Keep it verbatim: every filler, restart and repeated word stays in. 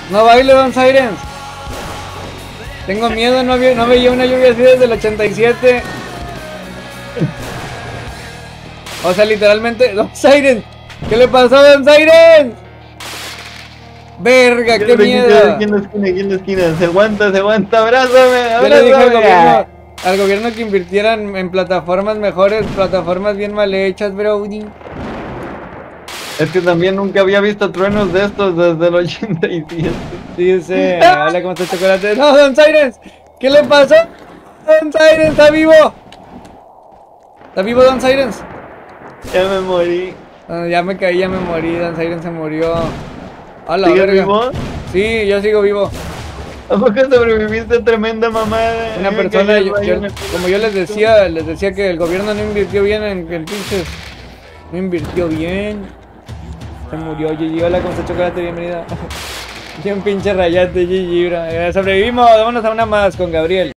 No baile, Don Sirens. Tengo miedo, no, vi, no veía una lluvia así desde el ochenta y siete. O sea, literalmente, Don Sirens. ¿Qué le pasó a Don Sirens? Verga, qué miedo. Aquí en la esquina, aquí en la esquina. Se aguanta, se aguanta, abrázame, abrázame. Yo le dije al gobierno, al gobierno que invirtieran en plataformas mejores, plataformas bien mal hechas, brody. Es que también nunca había visto truenos de estos desde el ochenta y siete. Dice, hola, ¿cómo está Chocolate? No, Don Sirens, ¿qué le pasó? Don Sirens, ¿está vivo? ¿Está vivo Don Sirens? Ya me morí. Ah, ya me caí, ya me morí, Don Sirens se murió. A la ¿Sigues verga. vivo? Sí, yo sigo vivo. ¿A poco sobreviviste a tremenda mamada? Una persona, yo, yo, como yo les decía, les decía que el gobierno no invirtió bien en, en pinches. No invirtió bien. Se murió, G G. Hola, ¿cómo está Chocolate? Bienvenida. Y un pinche rayate, G G, bro. Eh, sobrevivimos, vámonos a una más con Gabriel.